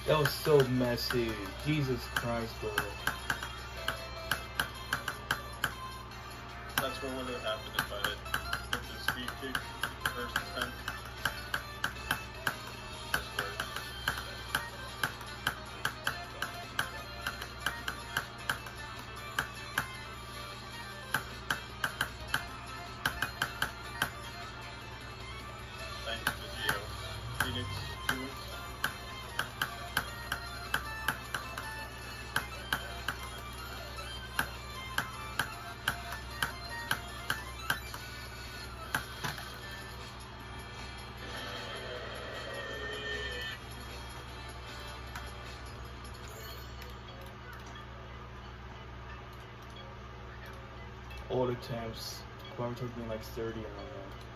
That was so messy. Jesus Christ, bro. That's what would have happened if I had hit the speed kick first attempt. Thanks to Geo. Phoenix, do it. All attempts. Whoever took me like 30 on that.